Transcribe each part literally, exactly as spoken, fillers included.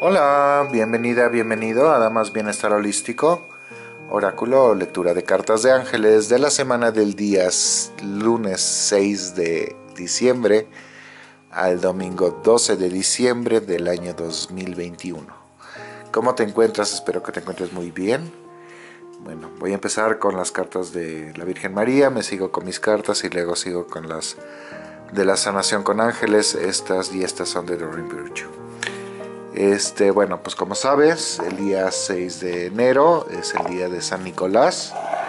Hola, bienvenida, bienvenido a Damas Bienestar Holístico, oráculo o lectura de cartas de ángeles de la semana del día lunes seis de diciembre al domingo doce de diciembre del año dos mil veintiuno. ¿Cómo te encuentras? Espero que te encuentres muy bien. Bueno, voy a empezar con las cartas de la Virgen María, me sigo con mis cartas y luego sigo con las de la sanación con ángeles. Estas y estas son de Doreen Virtue. Este, bueno, pues como sabes, el día seis de enero es el día de San Nicolás.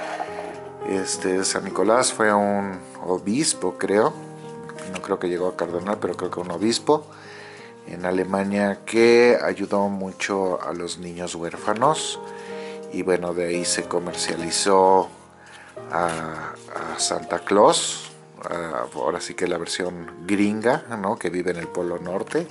Este, San Nicolás fue un obispo, creo. No creo que llegó a cardenal, pero creo que un obispo en Alemania que ayudó mucho a los niños huérfanos. Y bueno, de ahí se comercializó a, a Santa Claus. A, ahora sí que la versión gringa, ¿no? Que vive en el Polo Norte.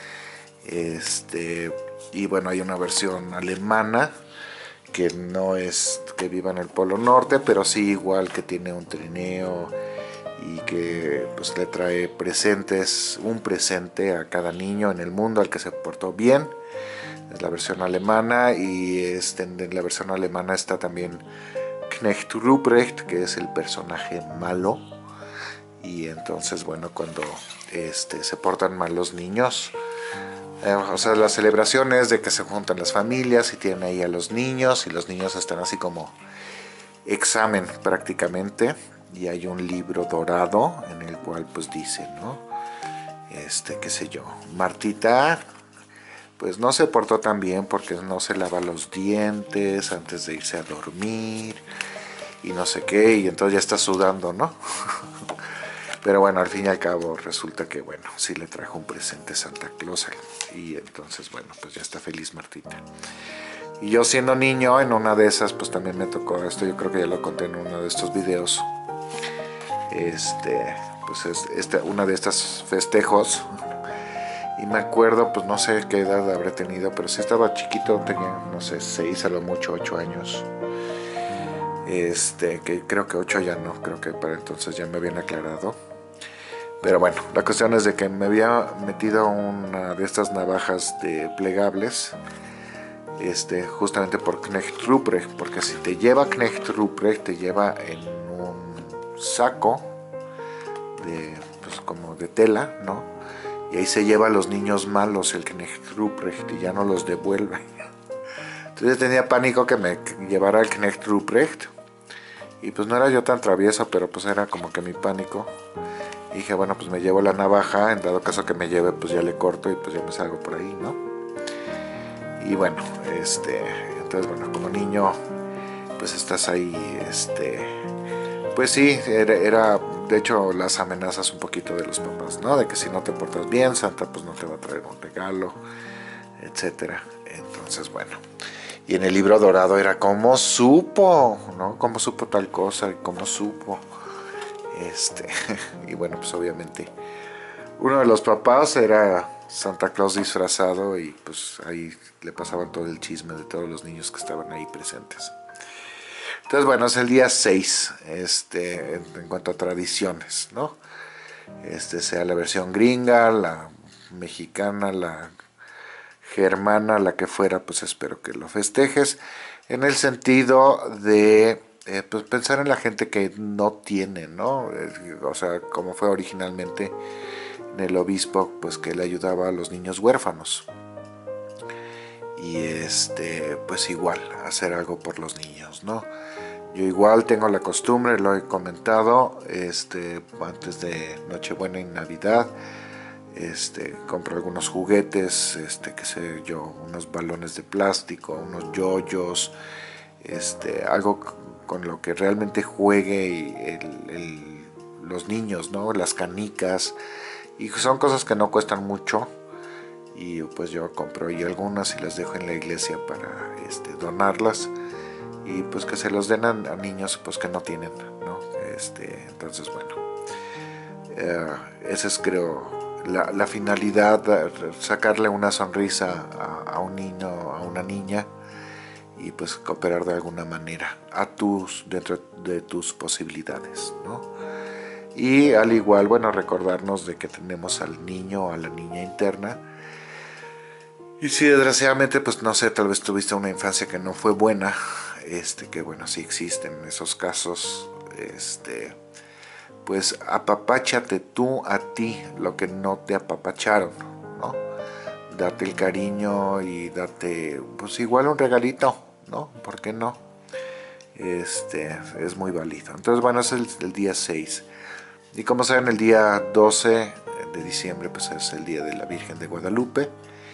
Este, y bueno, hay una versión alemana que no es que viva en el Polo Norte, pero sí igual, que tiene un trineo y que pues le trae presentes, un presente a cada niño en el mundo al que se portó bien. Es la versión alemana, y este, en la versión alemana está también Knecht Ruprecht, que es el personaje malo. Y entonces, bueno, cuando este, se portan mal los niños, Eh, o sea, la celebración es de que se juntan las familias y tienen ahí a los niños, y los niños están así como examen prácticamente, y hay un libro dorado en el cual pues dice, ¿no? Este, qué sé yo, Martita pues no se portó tan bien porque no se lava los dientes antes de irse a dormir y no sé qué, y entonces ya está sudando, ¿no? Pero bueno, al fin y al cabo resulta que, bueno, sí le trajo un presente Santa Claus, y entonces, bueno, pues ya está feliz Martita. Y yo, siendo niño, en una de esas, pues también me tocó esto. Yo creo que ya lo conté en uno de estos videos. Este, pues es este, una de estas festejos. Y me acuerdo, pues no sé qué edad habré tenido, pero sí estaba chiquito, tenía, no sé, seis a lo mucho, ocho años. Este, que creo que ocho ya no, creo que para entonces ya me habían aclarado. Pero bueno, la cuestión es de que me había metido una de estas navajas de plegables, este, justamente por Knecht Ruprecht, porque si te lleva Knecht Ruprecht, te lleva en un saco de, pues como de tela, ¿no? Y ahí se lleva a los niños malos el Knecht Ruprecht y ya no los devuelve. Entonces tenía pánico que me llevara el Knecht Ruprecht, y pues no era yo tan travieso, pero pues era como que mi pánico. Y dije, bueno, pues me llevo la navaja, en dado caso que me lleve, pues ya le corto y pues ya me salgo por ahí, ¿no? Y bueno, este, entonces bueno, como niño, pues estás ahí, este, pues sí, era, era, de hecho, las amenazas un poquito de los papás, ¿no? De que si no te portas bien, Santa pues no te va a traer un regalo, etcétera. Entonces, bueno, y en el libro dorado era cómo supo, ¿no? Cómo supo tal cosa, y cómo supo. Este, y bueno, pues obviamente uno de los papás era Santa Claus disfrazado, y pues ahí le pasaban todo el chisme de todos los niños que estaban ahí presentes. Entonces, bueno, es el día seis, este, en, en cuanto a tradiciones, ¿no? Este, sea la versión gringa, la mexicana, la germana, la que fuera, pues espero que lo festejes en el sentido de eh, pues pensar en la gente que no tiene, ¿no? Eh, o sea, como fue originalmente en el obispo, pues que le ayudaba a los niños huérfanos. Y este, pues igual, hacer algo por los niños, ¿no? Yo igual tengo la costumbre, lo he comentado, este, antes de Nochebuena y Navidad, este, compro algunos juguetes, este, qué sé yo, unos balones de plástico, unos yoyos, este, algo con lo que realmente juegue el, el, los niños, ¿no? Las canicas, y son cosas que no cuestan mucho, y pues yo compro y algunas y las dejo en la iglesia para este, donarlas, y pues que se los den a, a niños pues que no tienen, ¿no? Este, entonces bueno, eh, esa es, creo, la, la finalidad, sacarle una sonrisa a, a un niño, a una niña, y pues cooperar de alguna manera a tus, dentro de tus posibilidades, ¿no? Y al igual, bueno, recordarnos de que tenemos al niño o a la niña interna, Y si desgraciadamente, pues no sé, tal vez tuviste una infancia que no fue buena, este, que bueno, sí existen esos casos, este, pues apapáchate tú a ti lo que no te apapacharon, ¿no? Date el cariño y date, pues igual un regalito, ¿no? ¿Por qué no? Este, es muy válido. Entonces, bueno, es el, el día seis. Y como saben, el día doce de diciembre, pues es el día de la Virgen de Guadalupe.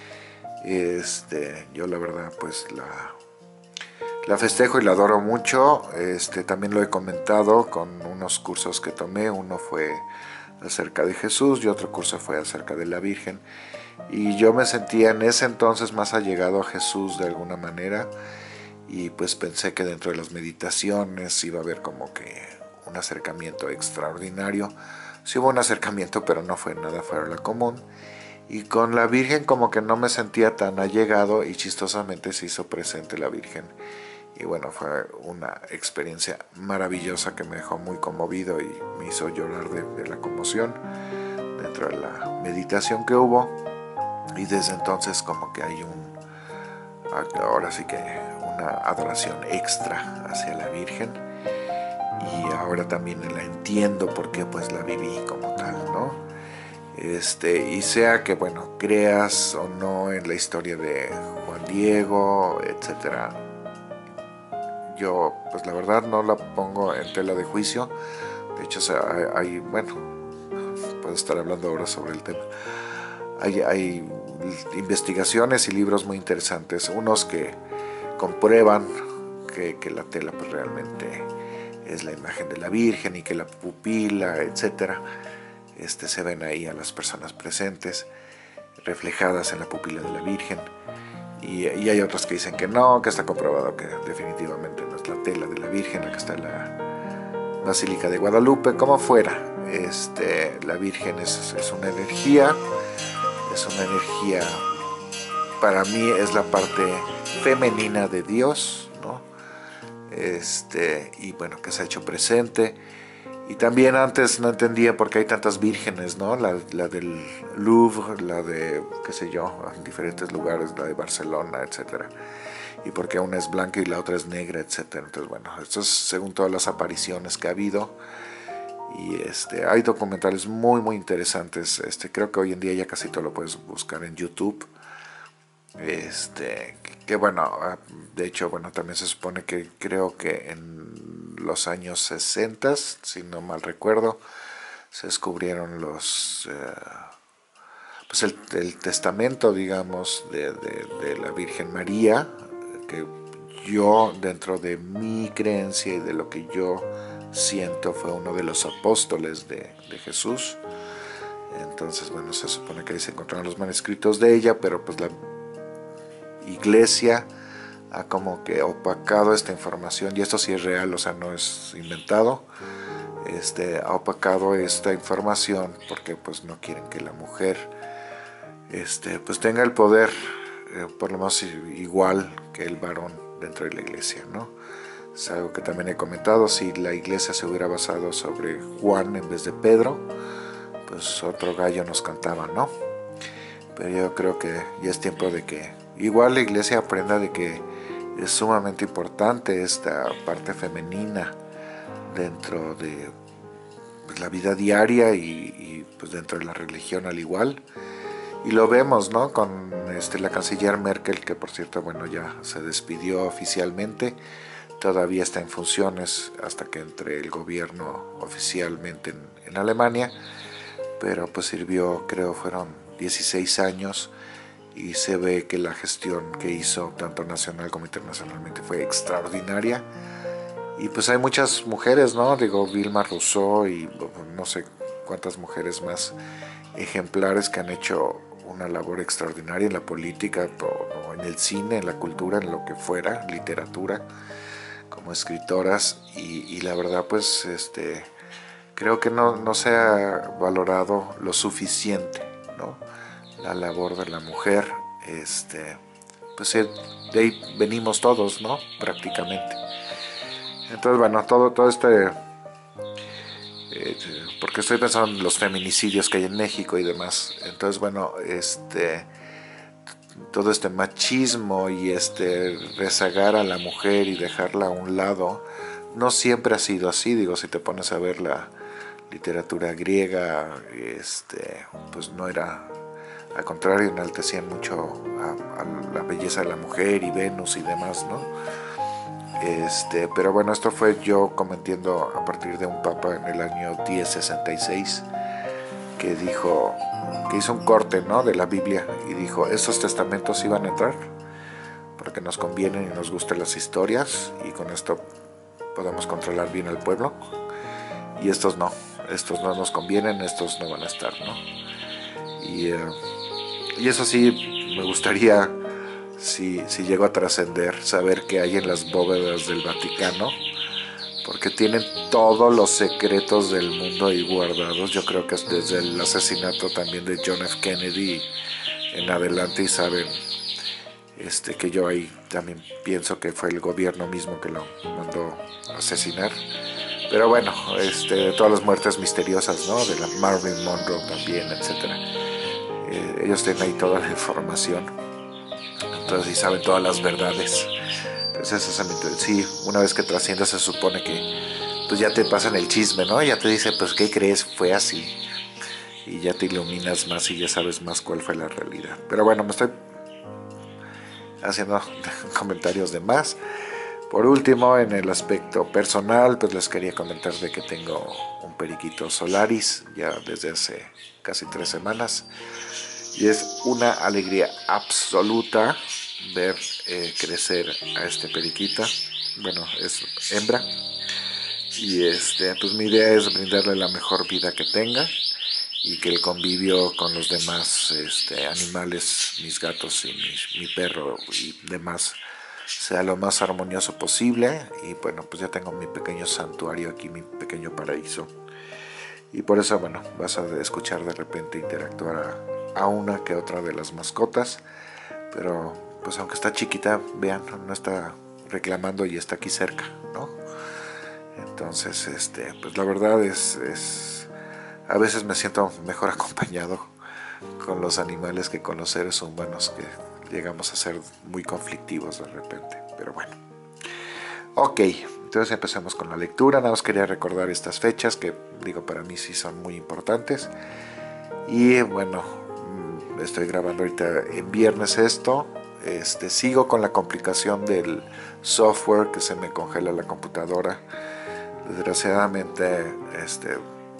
Este, yo la verdad, pues la, la festejo y la adoro mucho. Este, también lo he comentado con unos cursos que tomé. Uno fue acerca de Jesús y otro curso fue acerca de la Virgen. Y yo me sentía en ese entonces más allegado a Jesús de alguna manera. Y pues pensé que dentro de las meditaciones iba a haber como que un acercamiento extraordinario. Sí hubo un acercamiento, pero no fue nada fuera de lo común. Y con la Virgen como que no me sentía tan allegado y chistosamente se hizo presente la Virgen. Y bueno, fue una experiencia maravillosa que me dejó muy conmovido y me hizo llorar de, de la conmoción dentro de la meditación que hubo. Y desde entonces como que hay un, ahora sí que una adoración extra hacia la Virgen. Y ahora también la entiendo porque pues la viví como tal, ¿no? Este, y sea que, bueno, creas o no en la historia de Juan Diego, etcétera, yo, pues la verdad no la pongo en tela de juicio. De hecho, o sea, hay, hay, bueno, puedo estar hablando ahora sobre el tema. Hay, hay investigaciones y libros muy interesantes, unos que comprueban que, que la tela pues realmente es la imagen de la Virgen y que la pupila, etcétera, este, se ven ahí a las personas presentes reflejadas en la pupila de la Virgen. Y, y hay otros que dicen que no, que está comprobado que definitivamente no es la tela de la Virgen la que está en la Basílica de Guadalupe. Como fuera, este, la Virgen es, es una energía, es una energía, para mí es la parte femenina de Dios, ¿no? Este, y bueno, que se ha hecho presente. Y también antes no entendía por qué hay tantas vírgenes, ¿no? La, la del Louvre, la de, qué sé yo, en diferentes lugares, la de Barcelona, etcétera. Y por qué una es blanca y la otra es negra, etcétera. Entonces, bueno, esto es según todas las apariciones que ha habido. Y este, hay documentales muy, muy interesantes. Este, creo que hoy en día ya casi todo lo puedes buscar en YouTube. Este, que bueno, de hecho, bueno, también se supone que creo que en los años sesenta, si no mal recuerdo, se descubrieron los, eh, pues el, el testamento, digamos, de, de, de la Virgen María, que yo, dentro de mi creencia y de lo que yo siento, fue uno de los apóstoles de, de Jesús. Entonces, bueno, se supone que ahí se encontraron los manuscritos de ella, pero pues la Iglesia ha como que opacado esta información, y esto sí es real, o sea, no es inventado. Este, ha opacado esta información porque pues no quieren que la mujer este, pues tenga el poder eh, por lo menos igual que el varón dentro de la iglesia, ¿no? Es algo que también he comentado. Si la iglesia se hubiera basado sobre Juan en vez de Pedro, pues otro gallo nos cantaba, ¿no? Pero yo creo que ya es tiempo de que igual la iglesia aprenda de que es sumamente importante esta parte femenina dentro de pues, la vida diaria y, y pues dentro de la religión al igual. Y lo vemos, ¿no? Con este, la canciller Merkel, que por cierto, bueno, ya se despidió oficialmente. Todavía está en funciones hasta que entre el gobierno oficialmente en, en Alemania. Pero pues sirvió, creo, fueron dieciséis años. Y se ve que la gestión que hizo, tanto nacional como internacionalmente, fue extraordinaria. Y pues hay muchas mujeres, ¿no? Digo, Vilma Rousseau y no sé cuántas mujeres más ejemplares que han hecho una labor extraordinaria en la política, o en el cine, en la cultura, en lo que fuera, literatura, como escritoras. Y, y la verdad, pues, este, creo que no, no se ha valorado lo suficiente, ¿no? La labor de la mujer, este, pues de ahí venimos todos, ¿no? Prácticamente. Entonces, bueno, todo, todo este, eh, porque estoy pensando en los feminicidios que hay en México y demás. Entonces, bueno, este, todo este machismo y este rezagar a la mujer y dejarla a un lado, no siempre ha sido así. Digo, si te pones a ver la literatura griega, este, pues no era, al contrario, enaltecían mucho a, a la belleza de la mujer y Venus y demás, ¿no? Este, pero bueno, esto fue yo cometiendo a partir de un papa en el año diez sesenta y seis, que dijo, que hizo un corte, ¿no?, de la Biblia y dijo, estos testamentos iban a entrar porque nos convienen y nos gustan las historias y con esto podemos controlar bien al pueblo, y estos no, estos no nos convienen, estos no van a estar, ¿no? Y, uh, y eso sí, me gustaría, si, si llego a trascender, saber qué hay en las bóvedas del Vaticano, porque tienen todos los secretos del mundo ahí guardados. Yo creo que es desde el asesinato también de John F. Kennedy en adelante, y saben este, que yo ahí también pienso que fue el gobierno mismo que lo mandó a asesinar. Pero bueno, este, todas las muertes misteriosas, ¿no?, de la Marilyn Monroe también, etcétera. Eh, ellos tienen ahí toda la información, entonces sí saben todas las verdades. Entonces eso se, sí, una vez que trascienda se supone que pues ya te pasan el chisme, ¿no? Ya te dicen, pues, ¿qué crees? Fue así. Y ya te iluminas más y ya sabes más cuál fue la realidad. Pero bueno, me estoy haciendo comentarios de más. Por último, en el aspecto personal, pues les quería comentar de que tengo un periquito Solaris ya desde hace casi tres semanas. Y es una alegría absoluta ver eh, crecer a este periquita. Bueno, es hembra. Y este, pues mi idea es brindarle la mejor vida que tenga y que el convivio con los demás este, animales, mis gatos y mi, mi perro y demás, sea lo más armonioso posible. Y bueno, pues ya tengo mi pequeño santuario aquí, mi pequeño paraíso. Y por eso, bueno, vas a escuchar de repente interactuar a, a una que otra de las mascotas. Pero pues aunque está chiquita, vean, no está reclamando y está aquí cerca, ¿no? Entonces, este, pues la verdad es, es, a veces me siento mejor acompañado con los animales que con los seres humanos, que llegamos a ser muy conflictivos de repente, pero bueno. Ok, entonces empecemos con la lectura. Nada más quería recordar estas fechas que, digo, para mí sí son muy importantes. Y bueno, estoy grabando ahorita en viernes esto. Este, sigo con la complicación del software, que se me congela la computadora. Desgraciadamente, este,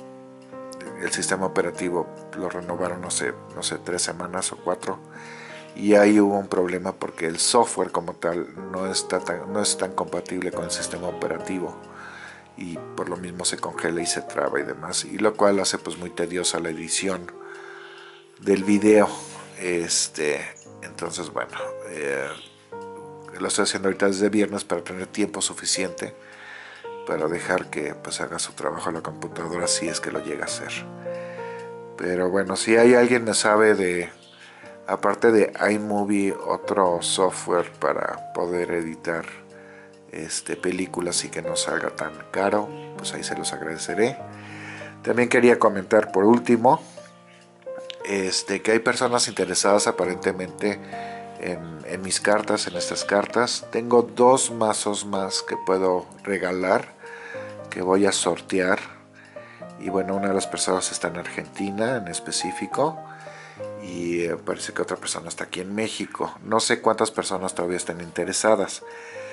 el sistema operativo lo renovaron, no sé, no sé, tres semanas o cuatro. Y ahí hubo un problema porque el software como tal no, está tan, no es tan compatible con el sistema operativo. Y por lo mismo se congela y se traba y demás. Y lo cual hace pues muy tediosa la edición del video. Este, entonces, bueno, eh, lo estoy haciendo ahorita desde viernes para tener tiempo suficiente para dejar que pues haga su trabajo a la computadora, si es que lo llega a hacer. Pero bueno, si hay alguien que sabe de, aparte de iMovie, otro software para poder editar este, películas y que no salga tan caro, pues ahí se los agradeceré. También quería comentar por último este, que hay personas interesadas aparentemente en, en mis cartas, en estas cartas. Tengo dos mazos más que puedo regalar, que voy a sortear. Y bueno, una de las personas está en Argentina en específico, y eh, parece que otra persona está aquí en México. No sé cuántas personas todavía están interesadas.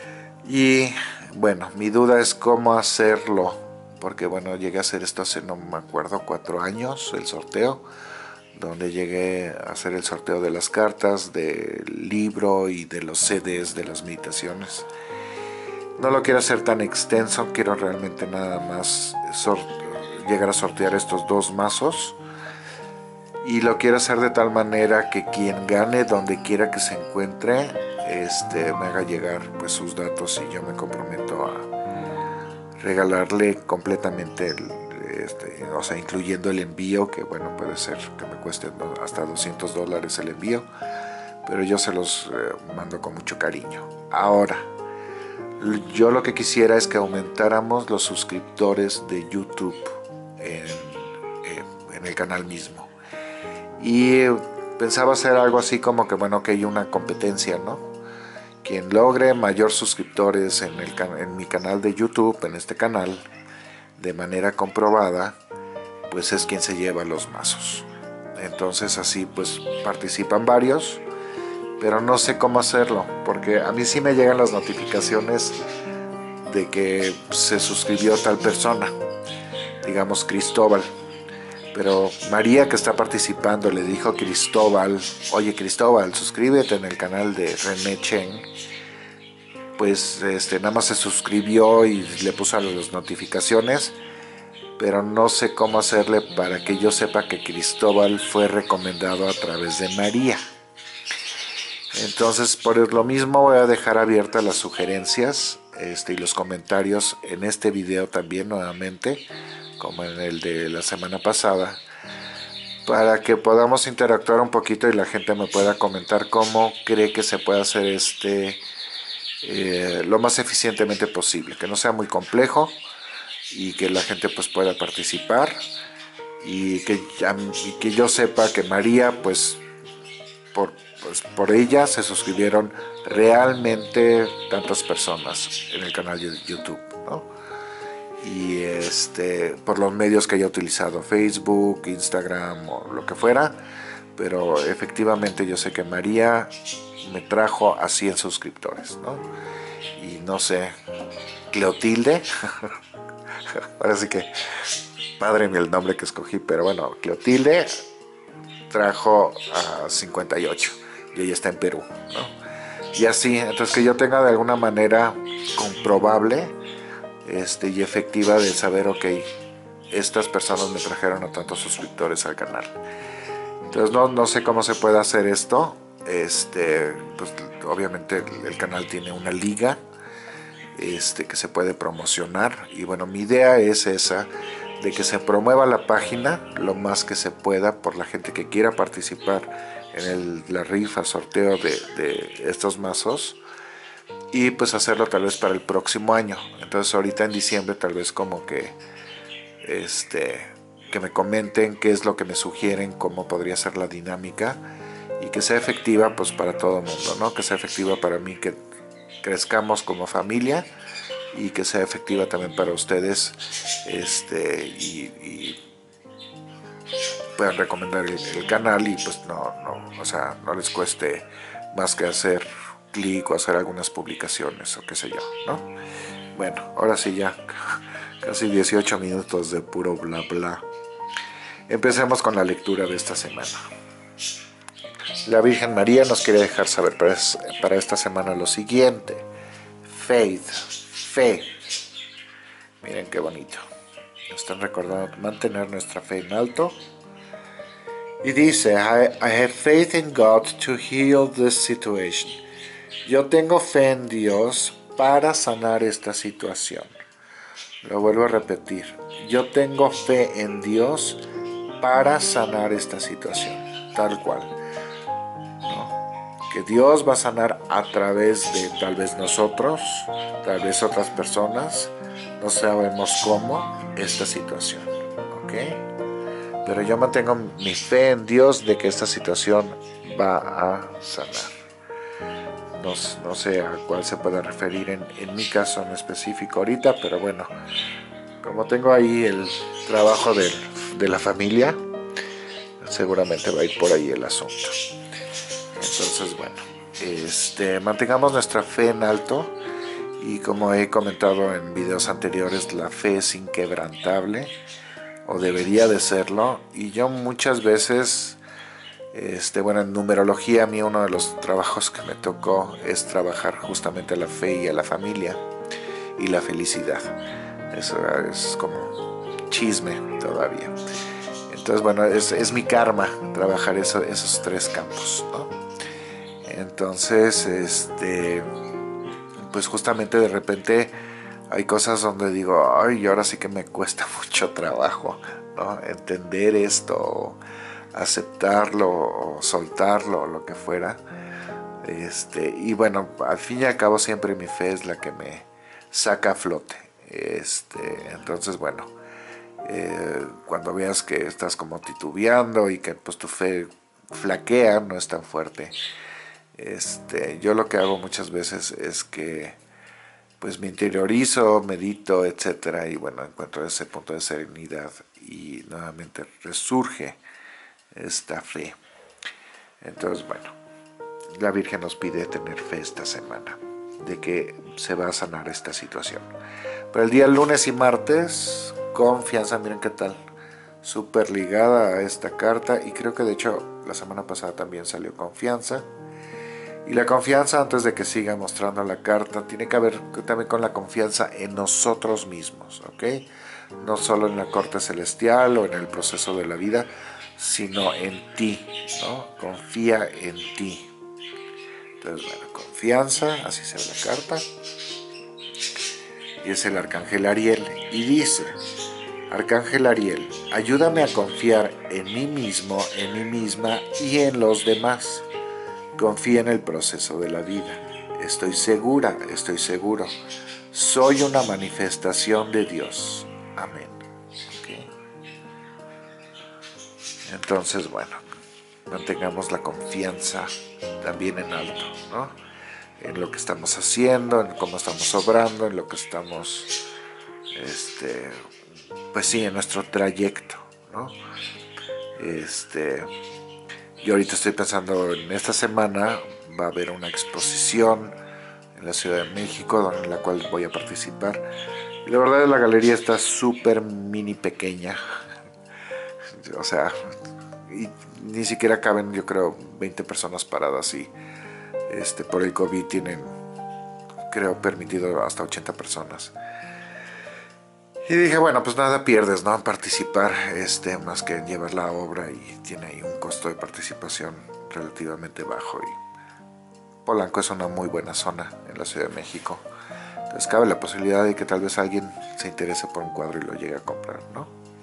Y bueno, mi duda es cómo hacerlo, porque bueno, llegué a hacer esto hace, no me acuerdo, cuatro años, el sorteo, donde llegué a hacer el sorteo de las cartas, del libro y de los C Ds de las meditaciones. No lo quiero hacer tan extenso, quiero realmente nada más llegar a sortear estos dos mazos. Y lo quiero hacer de tal manera que quien gane, donde quiera que se encuentre, este, me haga llegar pues sus datos, y yo me comprometo a regalarle completamente el, este, o sea, incluyendo el envío, que bueno, puede ser que me cueste hasta doscientos dólares el envío, pero yo se los eh, mando con mucho cariño. Ahora, yo lo que quisiera es que aumentáramos los suscriptores de YouTube en, en, en el canal mismo. Y pensaba hacer algo así como que, bueno, que hay una competencia, ¿no? Quien logre mayor suscriptores en, el, en mi canal de YouTube, en este canal, de manera comprobada, pues es quien se lleva los mazos. Entonces así pues participan varios, pero no sé cómo hacerlo, porque a mí sí me llegan las notificaciones de que se suscribió tal persona, digamos Cristóbal, pero María, que está participando, le dijo a Cristóbal: oye Cristóbal, suscríbete en el canal de René Cheng. Pues este, nada más se suscribió y le puso las notificaciones, pero no sé cómo hacerle para que yo sepa que Cristóbal fue recomendado a través de María. Entonces, por lo mismo voy a dejar abiertas las sugerencias este, y los comentarios en este video también nuevamente, como en el de la semana pasada, para que podamos interactuar un poquito y la gente me pueda comentar cómo cree que se puede hacer este eh, lo más eficientemente posible, que no sea muy complejo y que la gente pues pueda participar y que, y que yo sepa que María pues por, pues por ella se suscribieron realmente tantas personas en el canal de YouTube, ¿no? Y este, por los medios que haya utilizado, Facebook, Instagram o lo que fuera, pero efectivamente yo sé que María me trajo a cien suscriptores, ¿no? Y no sé, Cleotilde, ahora sí que padre el nombre que escogí, pero bueno, Cleotilde trajo a cincuenta y ocho y ella está en Perú, ¿no? Y así, entonces que yo tenga de alguna manera comprobable este, y efectiva de saber, ok, estas personas me trajeron a tantos suscriptores al canal. Entonces no, no sé cómo se puede hacer esto. Este, pues obviamente el, el canal tiene una liga este, que se puede promocionar y bueno, mi idea es esa, de que se promueva la página lo más que se pueda por la gente que quiera participar en el, la rifa, sorteo de, de estos mazos, y pues hacerlo tal vez para el próximo año. Entonces ahorita en diciembre tal vez como que este que me comenten qué es lo que me sugieren, cómo podría ser la dinámica y que sea efectiva pues para todo el mundo, ¿no? Que sea efectiva para mí, que crezcamos como familia y que sea efectiva también para ustedes este y, y puedan recomendar el, el canal y pues no, no, o sea, no les cueste más que hacer clic o hacer algunas publicaciones o qué sé yo, ¿no? Bueno, ahora sí ya casi dieciocho minutos de puro bla bla. Empecemos con la lectura de esta semana. La Virgen María nos quiere dejar saber para, para esta semana lo siguiente: faith, fe. Miren qué bonito. Nos están recordando mantener nuestra fe en alto. Y dice: I, I have faith in God to heal this situation. Yo tengo fe en Dios para sanar esta situación. Lo vuelvo a repetir. Yo tengo fe en Dios para sanar esta situación. Tal cual, ¿no? Que Dios va a sanar a través de tal vez nosotros, tal vez otras personas. No sabemos cómo esta situación, ¿ok? Pero yo mantengo mi fe en Dios de que esta situación va a sanar. No, no sé a cuál se puede referir en, en mi caso en específico ahorita, pero bueno, como tengo ahí el trabajo de, de la familia, seguramente va a ir por ahí el asunto. Entonces, bueno, este, mantengamos nuestra fe en alto. Y como he comentado en videos anteriores, la fe es inquebrantable, o debería de serlo. Y yo muchas veces, este, bueno, en numerología a mí uno de los trabajos que me tocó es trabajar justamente a la fe y a la familia y la felicidad. Eso es como chisme todavía. Entonces, bueno, es, es mi karma trabajar eso, esos tres campos, ¿no? Entonces, este... pues justamente de repente hay cosas donde digo, ay, ahora sí que me cuesta mucho trabajo, ¿no? Entender esto, aceptarlo, o soltarlo, o lo que fuera. Este, y bueno, al fin y al cabo siempre mi fe es la que me saca a flote. Este, entonces, bueno, eh, cuando veas que estás como titubeando y que pues tu fe flaquea, no es tan fuerte. Este, yo lo que hago muchas veces es que pues me interiorizo, medito, etcétera, y bueno, encuentro ese punto de serenidad y nuevamente resurge esta fe. Entonces, bueno, la Virgen nos pide tener fe esta semana de que se va a sanar esta situación. Pero el día lunes y martes, confianza, miren qué tal, súper ligada a esta carta, y creo que de hecho la semana pasada también salió confianza. Y la confianza, antes de que siga mostrando la carta, tiene que ver también con la confianza en nosotros mismos, ¿ok? No solo en la corte celestial o en el proceso de la vida, sino en ti, ¿no? Confía en ti. Entonces, bueno, confianza, así se ve la carta. Y es el Arcángel Ariel. Y dice, Arcángel Ariel, ayúdame a confiar en mí mismo, en mí misma y en los demás. Confía en el proceso de la vida. Estoy segura, estoy seguro. Soy una manifestación de Dios. Amén. ¿Okay? Entonces, bueno, mantengamos la confianza también en alto, ¿no? En lo que estamos haciendo, en cómo estamos obrando, en lo que estamos, este, pues sí, en nuestro trayecto, ¿no? Este... Yo ahorita estoy pensando en esta semana va a haber una exposición en la Ciudad de México en la cual voy a participar. Y la verdad es que la galería está súper mini pequeña. O sea, y ni siquiera caben, yo creo, veinte personas paradas, y este, por el COVID tienen, creo, permitido hasta ochenta personas. Y dije, bueno, pues nada pierdes, ¿no? En participar, este, más que en llevar la obra, y tiene ahí un costo de participación relativamente bajo. Y Polanco es una muy buena zona en la Ciudad de México. Entonces cabe la posibilidad de que tal vez alguien se interese por un cuadro y lo llegue a comprar, ¿no?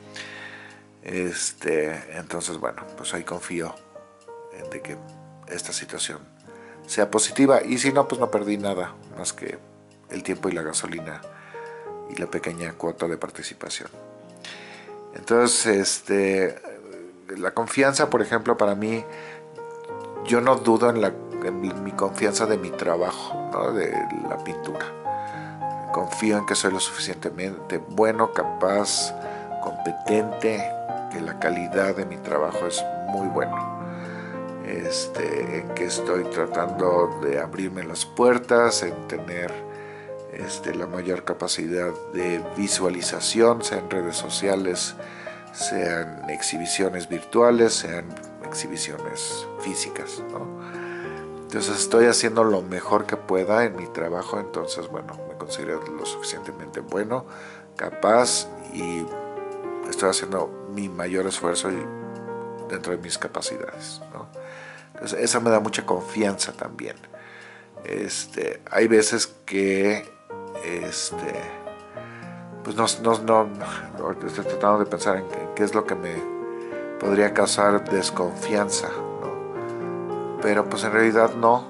Este, entonces, bueno, pues ahí confío en de que esta situación sea positiva. Y si no, pues no perdí nada, más que el tiempo y la gasolina y la pequeña cuota de participación. Entonces, este, la confianza, por ejemplo, para mí, yo no dudo en, la, en mi confianza de mi trabajo, ¿no? De la pintura. Confío en que soy lo suficientemente bueno, capaz, competente, que la calidad de mi trabajo es muy bueno. Este, en que estoy tratando de abrirme las puertas, en tener Este, la mayor capacidad de visualización, sea en redes sociales, sean exhibiciones virtuales, sean exhibiciones físicas, ¿no? Entonces estoy haciendo lo mejor que pueda en mi trabajo. Entonces, bueno, me considero lo suficientemente bueno, capaz, y estoy haciendo mi mayor esfuerzo dentro de mis capacidades, ¿no? Entonces eso me da mucha confianza también. Este, hay veces que Este, pues no, no, no, estoy tratando de pensar en qué es lo que me podría causar desconfianza, ¿no? Pero pues en realidad no.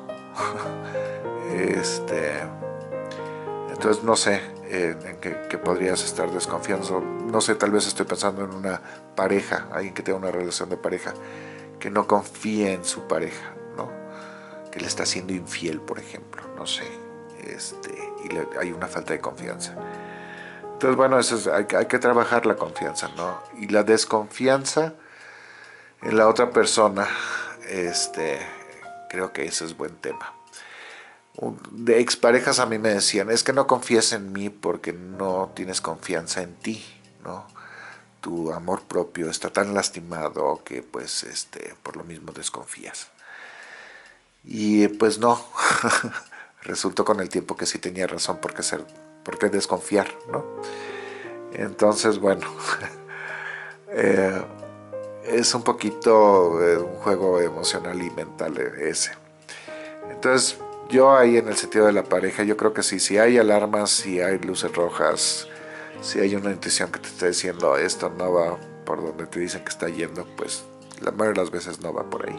este, entonces no sé eh, en qué, qué podrías estar desconfiando. No sé, tal vez estoy pensando en una pareja, alguien que tenga una relación de pareja, que no confíe en su pareja, ¿no? Que le está siendo infiel, por ejemplo, no sé. Este, y le, hay una falta de confianza. Entonces, bueno, eso es, hay, hay que trabajar la confianza, ¿no? Y la desconfianza en la otra persona, este, creo que ese es buen tema. De exparejas a mí me decían, es que no confías en mí porque no tienes confianza en ti, ¿no? Tu amor propio está tan lastimado que pues este, por lo mismo desconfías. Y pues no. Resultó con el tiempo que sí tenía razón por qué, ser, por qué desconfiar, ¿no? Entonces, bueno, eh, es un poquito eh, un juego emocional y mental ese. Entonces, yo ahí en el sentido de la pareja, yo creo que sí, si hay alarmas, si hay luces rojas, si hay una intuición que te está diciendo esto no va por donde te dicen que está yendo, pues la mayoría de las veces no va por ahí.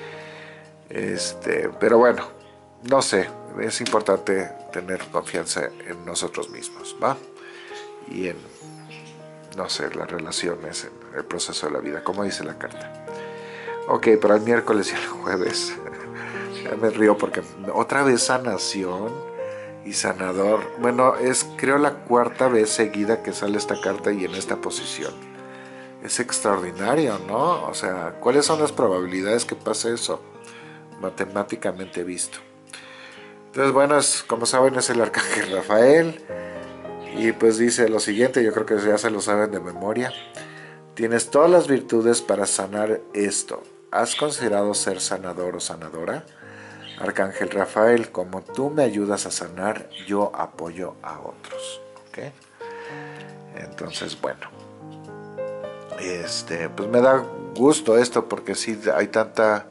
Este, pero bueno, no sé, es importante tener confianza en nosotros mismos, ¿va? Y en, no sé, las relaciones, en el proceso de la vida, como dice la carta. Ok, para el miércoles y el jueves. Ya me río porque otra vez sanación y sanador. Bueno, es creo la cuarta vez seguida que sale esta carta y en esta posición. Es extraordinario, ¿no? O sea, ¿cuáles son las probabilidades que pase eso? Matemáticamente visto. Entonces, bueno, es, como saben, es el arcángel Rafael. Y pues dice lo siguiente, yo creo que ya se lo saben de memoria. Tienes todas las virtudes para sanar esto. ¿Has considerado ser sanador o sanadora? Arcángel Rafael, como tú me ayudas a sanar, yo apoyo a otros. ¿Ok? Entonces, bueno. Este, pues me da gusto esto porque sí hay tanta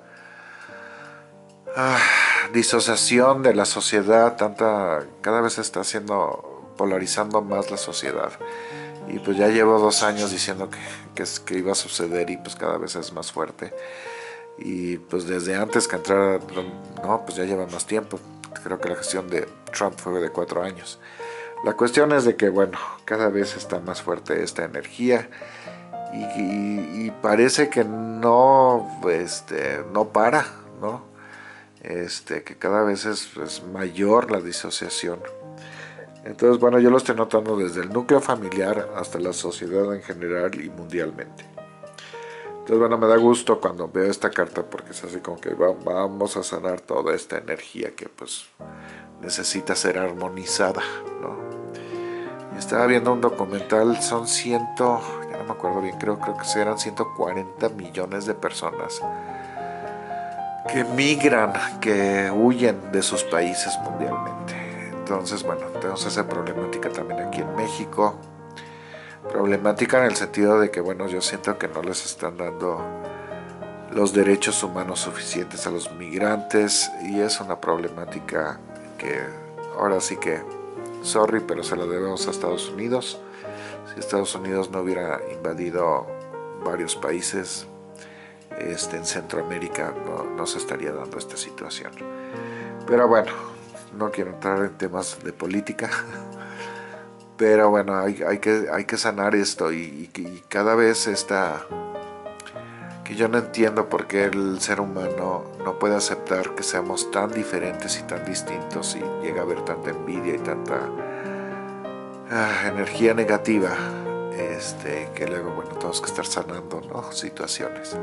ah, disociación de la sociedad, tanta, cada vez se está haciendo, polarizando más la sociedad. Y pues ya llevo dos años diciendo que, que, que iba a suceder y pues cada vez es más fuerte. Y pues desde antes que entrara, no, pues ya lleva más tiempo. Creo que la gestión de Trump fue de cuatro años. La cuestión es de que, bueno, cada vez está más fuerte esta energía y, y, y parece que no, este, no para, ¿no? Este, que cada vez es, es mayor la disociación. Entonces, bueno, yo lo estoy notando desde el núcleo familiar hasta la sociedad en general y mundialmente. Entonces, bueno, me da gusto cuando veo esta carta porque es así como que va, vamos a sanar toda esta energía que pues necesita ser armonizada, ¿no? Y estaba viendo un documental, son ciento, ya no me acuerdo bien, creo, creo que eran ciento cuarenta millones de personas que migran, que huyen de sus países mundialmente. Entonces, bueno, tenemos esa problemática también aquí en México. Problemática en el sentido de que, bueno, yo siento que no les están dando los derechos humanos suficientes a los migrantes y es una problemática que ahora sí que, sorry, pero se la debemos a Estados Unidos. Si Estados Unidos no hubiera invadido varios países este, en Centroamérica, no, no se estaría dando esta situación. Pero bueno, no quiero entrar en temas de política. Pero bueno, hay, hay, que, hay que sanar esto y, y, y cada vez está... que yo no entiendo por qué el ser humano no puede aceptar que seamos tan diferentes y tan distintos y llega a haber tanta envidia y tanta ah, energía negativa, este, que luego, bueno, tenemos que estar sanando, ¿no? Situaciones.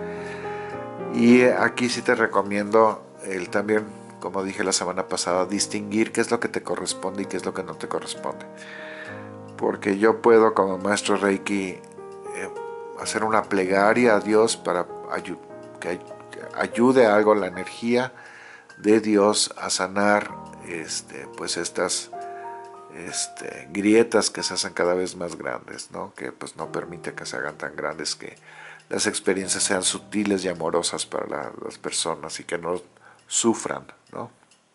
Y aquí sí te recomiendo el también, como dije la semana pasada, distinguir qué es lo que te corresponde y qué es lo que no te corresponde. Porque yo puedo, como maestro Reiki, eh, hacer una plegaria a Dios para ayu que ayude algo la energía de Dios a sanar este, pues estas este, grietas que se hacen cada vez más grandes, ¿no? Que pues no permite que se hagan tan grandes, que las experiencias sean sutiles y amorosas para la, las personas y que no sufran, ¿no?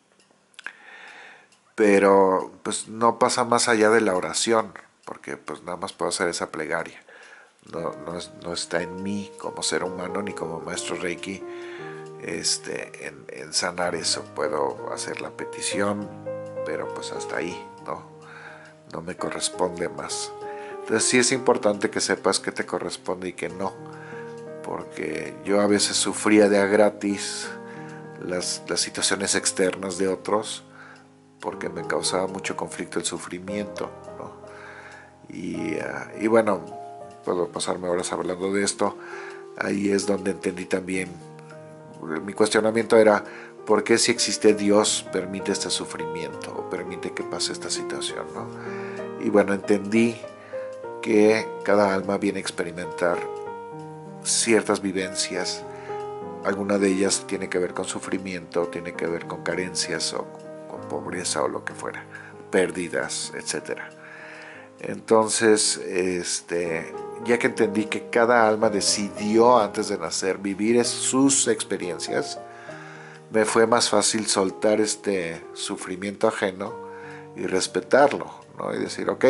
Pero pues no pasa más allá de la oración, porque pues nada más puedo hacer esa plegaria. No, no, no está en mí como ser humano ni como maestro Reiki este, en, en sanar eso. Puedo hacer la petición, pero pues hasta ahí, ¿no? No me corresponde más. Entonces sí es importante que sepas qué te corresponde y qué no, porque yo a veces sufría de a gratis las, las situaciones externas de otros, porque me causaba mucho conflicto el sufrimiento, ¿no? Y, uh, y bueno, puedo pasarme horas hablando de esto. Ahí es donde entendí también, mi cuestionamiento era, ¿por qué si existe Dios permite este sufrimiento o permite que pase esta situación, ¿no? Y bueno, entendí que cada alma viene a experimentar ciertas vivencias. Alguna de ellas tiene que ver con sufrimiento, tiene que ver con carencias o con pobreza o lo que fuera, pérdidas, etcétera. Entonces, este, ya que entendí que cada alma decidió antes de nacer vivir sus experiencias, me fue más fácil soltar este sufrimiento ajeno y respetarlo, ¿no? Y decir, ok,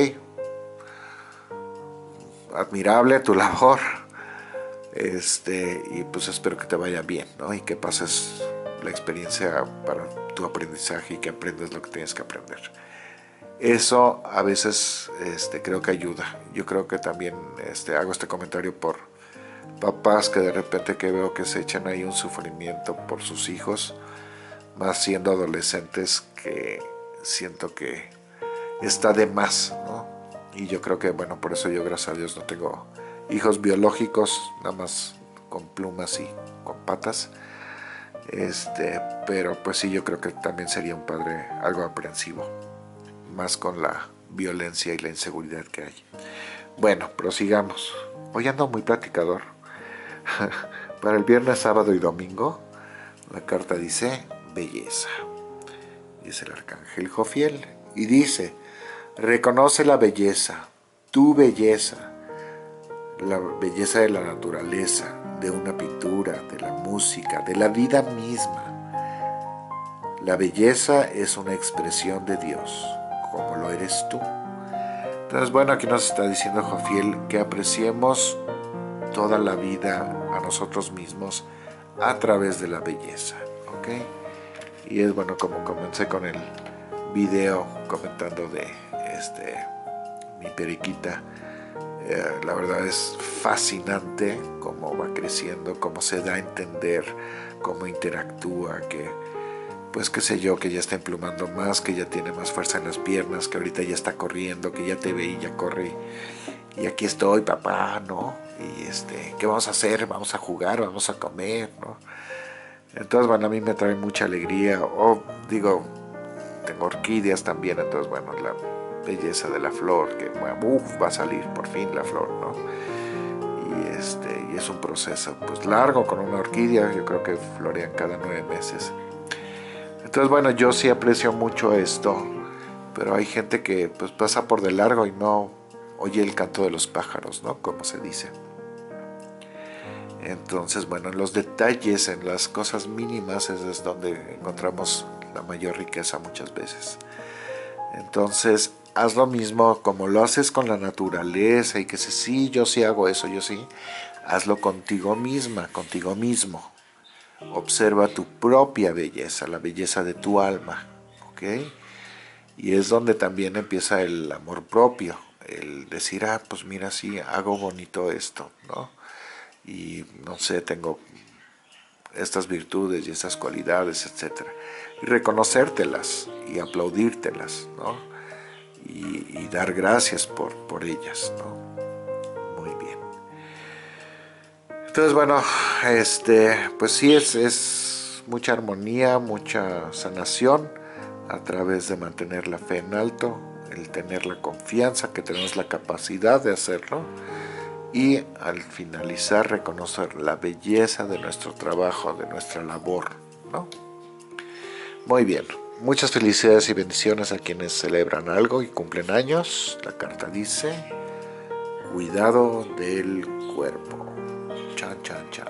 admirable tu labor, este, y pues espero que te vaya bien, ¿no? Y que pases la experiencia para tu aprendizaje y que aprendas lo que tienes que aprender. Eso a veces este, creo que ayuda. Yo creo que también este, hago este comentario por papás que de repente que veo que se echan ahí un sufrimiento por sus hijos, más siendo adolescentes, que siento que está de más, ¿no? Y yo creo que, bueno, por eso yo, gracias a Dios, no tengo hijos biológicos, nada más con plumas y con patas. Este, pero pues sí, yo creo que también sería un padre algo aprensivo, más con la violencia y la inseguridad que hay. Bueno, prosigamos. Hoy ando muy platicador. Para el viernes, sábado y domingo, la carta dice belleza. Y es el arcángel Jofiel. Y dice: reconoce la belleza, tu belleza, la belleza de la naturaleza, de una pintura, de la música, de la vida misma. La belleza es una expresión de Dios, como lo eres tú. Entonces, bueno, aquí nos está diciendo Jofiel que apreciemos toda la vida a nosotros mismos a través de la belleza, ¿ok? Y es bueno, como comencé con el video comentando de este mi periquita, eh, la verdad es fascinante cómo va creciendo, cómo se da a entender, cómo interactúa, que pues qué sé yo, que ya está emplumando más, que ya tiene más fuerza en las piernas, que ahorita ya está corriendo, que ya te ve y ya corre. Y aquí estoy, papá, ¿no? Y este, ¿qué vamos a hacer? Vamos a jugar, vamos a comer, ¿no? Entonces, bueno, a mí me trae mucha alegría. O digo, tengo orquídeas también, entonces, bueno, la belleza de la flor, que bueno, uf, va a salir por fin la flor, ¿no? Y este, y es un proceso pues largo con una orquídea, yo creo que florean cada nueve meses. Entonces, bueno, yo sí aprecio mucho esto, pero hay gente que pues pasa por de largo y no oye el canto de los pájaros, ¿no? Como se dice. Entonces, bueno, en los detalles, en las cosas mínimas es donde encontramos la mayor riqueza muchas veces. Entonces, haz lo mismo como lo haces con la naturaleza y que si sí, yo sí hago eso, yo sí, hazlo contigo misma, contigo mismo. Observa tu propia belleza, la belleza de tu alma, ¿ok? Y es donde también empieza el amor propio, el decir, ah, pues mira, sí, hago bonito esto, ¿no? Y no sé, tengo estas virtudes y estas cualidades, etcétera. Y reconocértelas y aplaudírtelas, ¿no? Y, y dar gracias por, por ellas, ¿no? Muy bien. Entonces, bueno, este, pues sí, es, es mucha armonía, mucha sanación a través de mantener la fe en alto, el tener la confianza que tenemos la capacidad de hacerlo y al finalizar reconocer la belleza de nuestro trabajo, de nuestra labor, ¿no? Muy bien, muchas felicidades y bendiciones a quienes celebran algo y cumplen años. La carta dice: cuidado del cuerpo. Chan, chan, chan.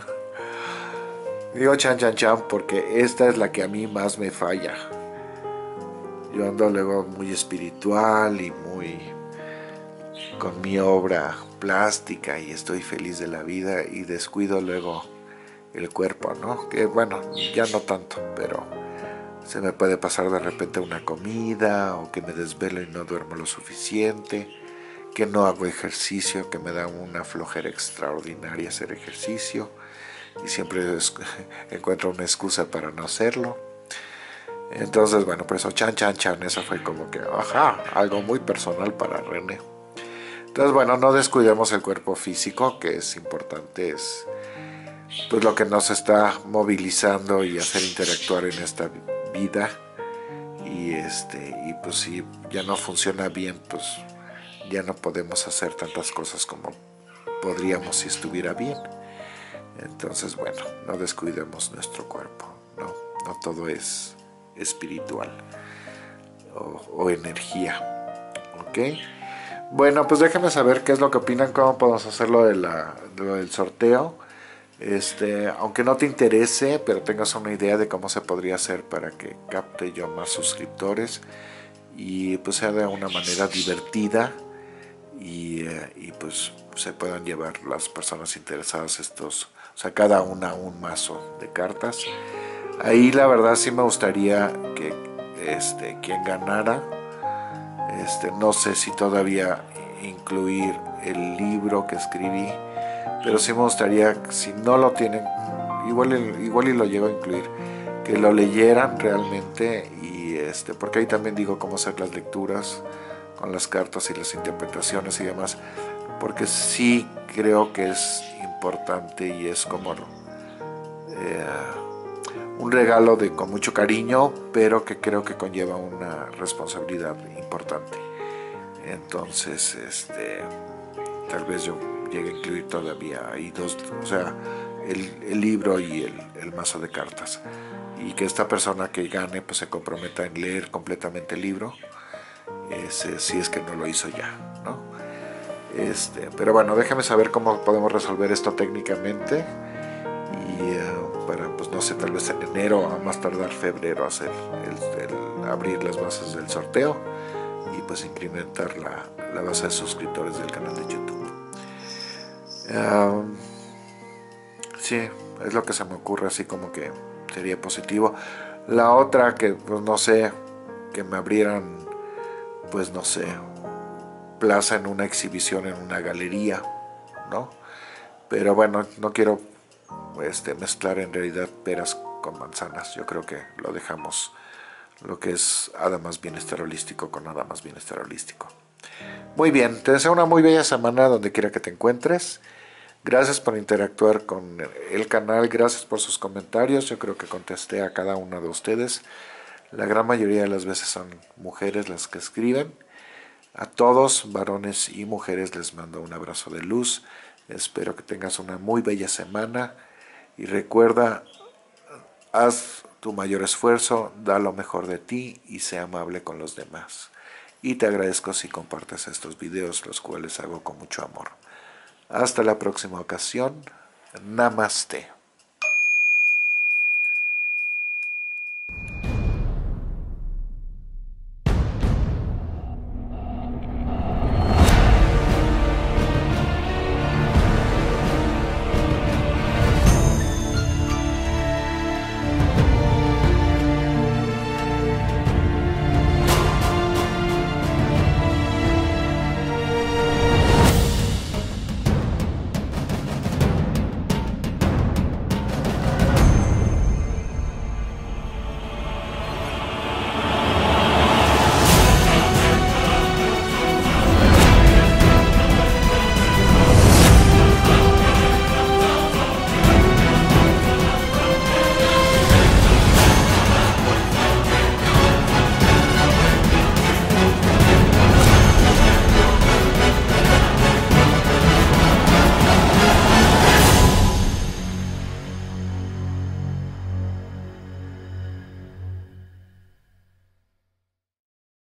Digo chan, chan, chan porque esta es la que a mí más me falla. Yo ando luego muy espiritual y muy con mi obra plástica y estoy feliz de la vida y descuido luego el cuerpo, ¿no? Que bueno, ya no tanto, pero se me puede pasar de repente una comida o que me desvelo y no duermo lo suficiente, que no hago ejercicio, que me da una flojera extraordinaria hacer ejercicio y siempre encuentro una excusa para no hacerlo. Entonces, bueno, por eso chan, chan, chan, eso fue como que, ajá, algo muy personal para René. Entonces, bueno, no descuidemos el cuerpo físico, que es importante, es pues lo que nos está movilizando y hacer interactuar en esta vida. Y este, y pues si ya no funciona bien, pues ya no podemos hacer tantas cosas como podríamos si estuviera bien. Entonces, bueno, no descuidemos nuestro cuerpo, no, no todo es espiritual o, o energía, ¿ok? Bueno, pues déjenme saber qué es lo que opinan, cómo podemos hacerlo de la, de lo del sorteo. Este, aunque no te interese, pero tengas una idea de cómo se podría hacer para que capte yo más suscriptores y pues sea de una manera divertida y, eh, y pues se puedan llevar las personas interesadas estos, o sea, cada una un mazo de cartas. Ahí la verdad sí me gustaría que este, quien ganara, este, no sé si todavía incluir el libro que escribí, pero sí me gustaría, si no lo tienen, igual, igual y lo llego a incluir, que lo leyeran realmente, y este, porque ahí también digo cómo hacer las lecturas con las cartas y las interpretaciones y demás, porque sí creo que es importante y es como eh, un regalo de con mucho cariño, pero que creo que conlleva una responsabilidad importante. Entonces, este, tal vez yo llegue a incluir todavía ahí dos, o sea, el, el libro y el, el mazo de cartas, y que esta persona que gane pues se comprometa en leer completamente el libro, ese, si es que no lo hizo ya, ¿no? Este, pero bueno, déjame saber cómo podemos resolver esto técnicamente, y uh, para, pues no sé, tal vez en enero, a más tardar febrero, hacer el, el, abrir las bases del sorteo y pues incrementar la, la base de suscriptores del canal de YouTube. Uh, sí, es lo que se me ocurre, así como que sería positivo. La otra, que pues no sé, que me abrieran, pues no sé, plaza en una exhibición en una galería, ¿no? Pero bueno, no quiero este, mezclar en realidad peras con manzanas. Yo creo que lo dejamos, lo que es Adamas Bienestar Holístico, con Adamas Bienestar Holístico. Muy bien, te deseo una muy bella semana donde quiera que te encuentres. Gracias por interactuar con el canal, gracias por sus comentarios. Yo creo que contesté a cada uno de ustedes. La gran mayoría de las veces son mujeres las que escriben. A todos, varones y mujeres, les mando un abrazo de luz. Espero que tengas una muy bella semana. Y recuerda, haz tu mayor esfuerzo, da lo mejor de ti y sé amable con los demás. Y te agradezco si compartes estos videos, los cuales hago con mucho amor. Hasta la próxima ocasión. Namaste.